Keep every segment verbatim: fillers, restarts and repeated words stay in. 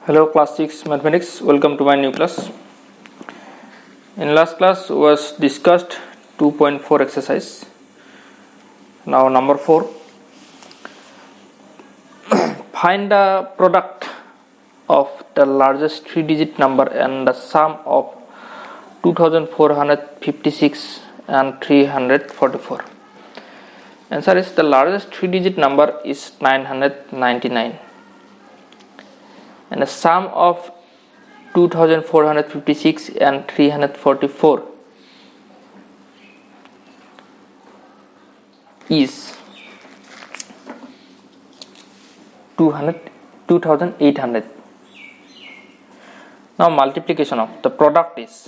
Hello class six mathematics, welcome to my new class. In last class was discussed two point four exercise. Now number four, find the product of the largest three digit number and the sum of two thousand four hundred fifty-six and three hundred forty-four. Answer is the largest three digit number is nine hundred ninety-nine. And the sum of two thousand four hundred fifty-six and three hundred forty-four is two thousand eight hundred. Now multiplication of the product is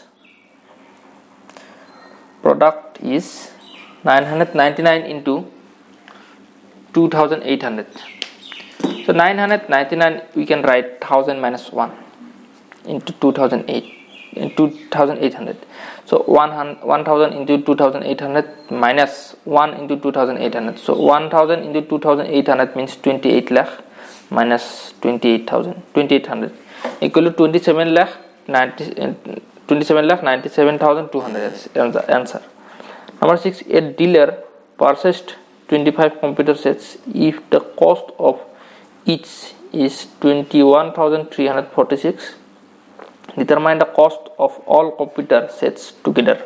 product is nine hundred ninety-nine into two thousand eight hundred. So nine hundred ninety-nine we can write one thousand minus one into two thousand eight in two thousand eight hundred. So one thousand into two thousand eight hundred minus one into two thousand eight hundred. So one thousand into two thousand eight hundred means twenty-eight lakh minus twenty-eight thousand, twenty-eight hundred equal to twenty-seven lakh ninety, twenty-seven lakh ninety-seven thousand two hundred is the answer. Number six, a dealer purchased twenty-five computer sets if the cost of each is twenty-one thousand three hundred forty-six. Determine the cost of all computer sets together.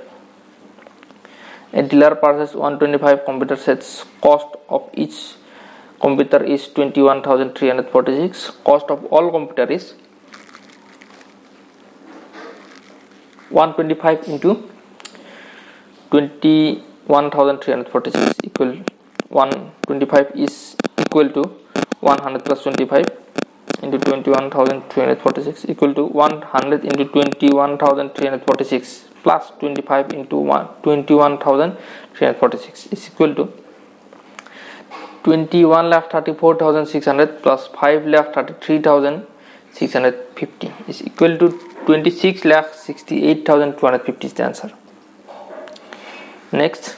A dealer purchases one hundred twenty-five computer sets. Cost of each computer is twenty-one thousand three hundred forty-six. Cost of all computer is one hundred twenty-five into twenty-one thousand three hundred forty-six equal one hundred twenty-five is equal to one hundred plus twenty-five into twenty-one thousand three hundred forty-six equal to one hundred into twenty-one thousand three hundred forty-six plus twenty-five into twenty-one thousand three hundred forty-six is equal to twenty-one lakh thirty-four thousand six hundred plus five lakh thirty-three thousand six hundred fifty is equal to twenty-six lakh sixty-eight thousand two hundred fifty is the answer. Next,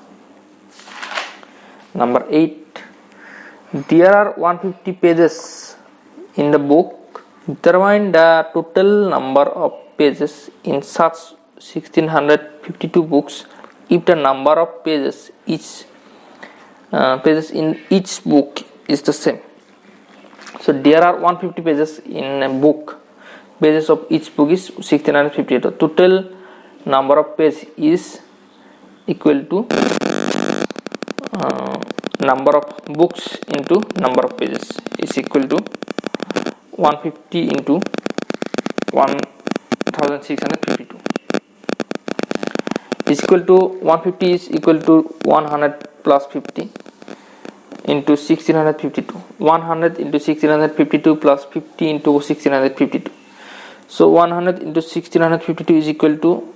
number eight. There are one hundred fifty pages in the book. Determine the total number of pages in such one thousand six hundred fifty-two books if the number of pages each uh, pages in each book is the same. So there are one hundred fifty pages in a book. Pages of each book is one thousand six hundred fifty-two. Total number of pages is equal to uh, number of books into number of pages is equal to one hundred fifty into one thousand six hundred fifty-two is equal to one hundred fifty is equal to one hundred plus fifty into one thousand six hundred fifty-two. one hundred into one thousand six hundred fifty-two plus fifty into one thousand six hundred fifty-two. So one hundred into one thousand six hundred fifty-two is equal to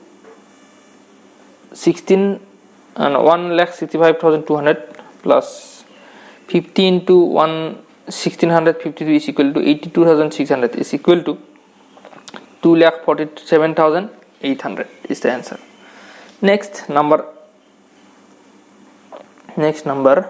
sixteen and one lakh sixty-five thousand two hundred plus fifty into one sixteen fifty-two is equal to eighty-two thousand six hundred is equal to two lakh forty-seven thousand eight hundred is the answer. Next number next number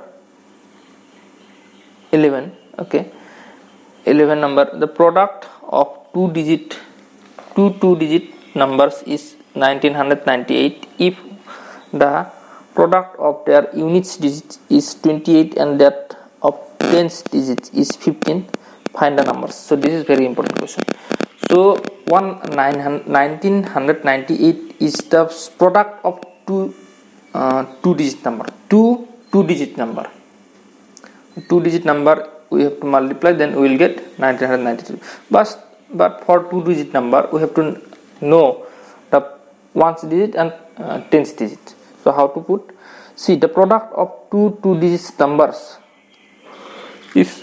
eleven. Okay, eleven number. The product of two digit two two digit numbers is nineteen ninety-eight if the product of their units digit is twenty-eight and that of tens digits is fifteen. Find the numbers. So this is very important question. So one nineteen ninety-eight is the product of two uh, two digit number. Two two digit number. Two digit number we have to multiply, then we will get nineteen ninety-two. But but for two digit number we have to know the ones digit and uh, tens digit. So how to put? See, the product of two two digit numbers is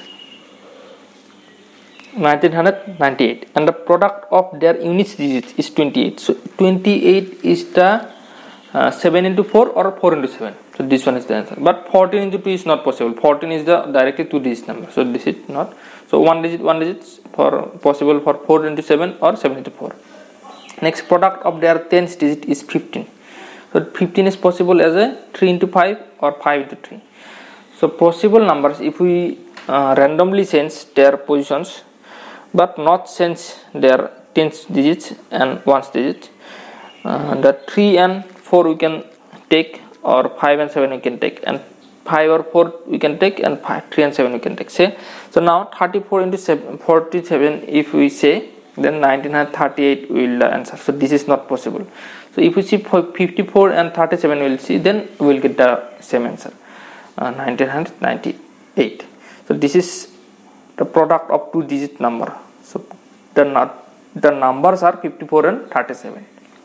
nineteen ninety-eight and the product of their units digits is twenty-eight. So twenty-eight is the uh, seven into four or four into seven. So this one is the answer. But fourteen into two is not possible. fourteen is the directly two digit number. So this is not. So one digit one digit for possible for four into seven or seven into four. Next, product of their tens digit is fifteen. So fifteen is possible as a three into five or five into three. So possible numbers, if we uh, randomly change their positions, but not change their tens digits and ones digit. Uh, the three and four we can take, or five and seven we can take, and five or four we can take, and five, three and seven we can take. Say, so now thirty-four into seven, forty-seven if we say, then nineteen thirty-eight will the answer. So this is not possible. So if we see fifty-four and thirty-seven we will see, then we will get the same answer, uh, nineteen ninety-eight. So this is the product of two digit number. So the not the numbers are fifty-four and thirty-seven.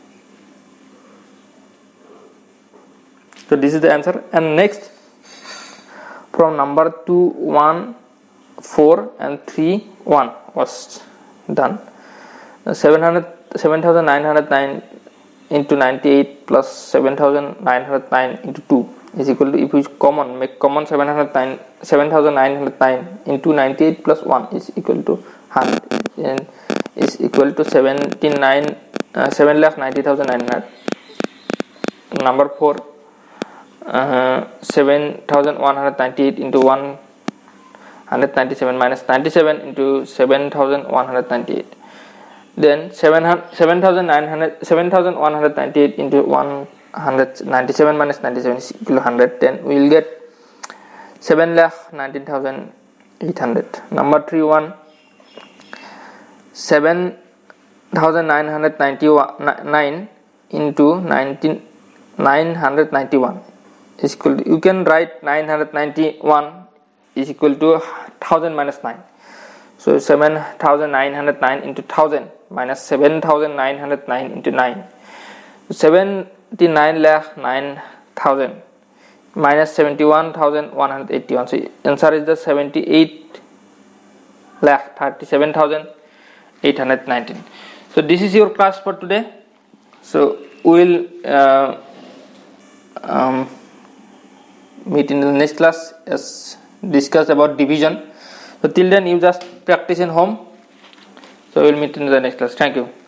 So this is the answer. And next, from number two, one, four and three, one was done. seven thousand nine hundred nine into ninety-eight plus seven thousand nine hundred nine into two is equal to, if we common, make common seven thousand nine hundred nine into ninety-eight plus one is equal to one hundred, and is equal to seventy-nine, uh, seven lakh ninety thousand nine hundred. Number four, uh, seven thousand one hundred ninety-eight into one hundred ninety-seven minus ninety-seven into seven thousand one hundred ninety-eight. Then seven thousand one hundred ninety-eight into one hundred ninety-seven minus ninety-seven is equal to one hundred. Then we will get seven lakh nineteen thousand eight hundred. Number three, one, seven thousand nine hundred ninety-nine into nine hundred ninety-one is equal to, you can write nine hundred ninety-one is equal to one thousand minus nine. So seven thousand nine hundred nine into one thousand minus seven thousand nine hundred nine into nine. seventy-nine lakh nine thousand minus seventy-one thousand one hundred eighty-one. So answer is the seventy-eight lakh thirty-seven thousand eight hundred nineteen. So this is your class for today. So we will uh, um, meet in the next class as discuss about division. So till then you just practice in home. So we will meet in the next class. Thank you.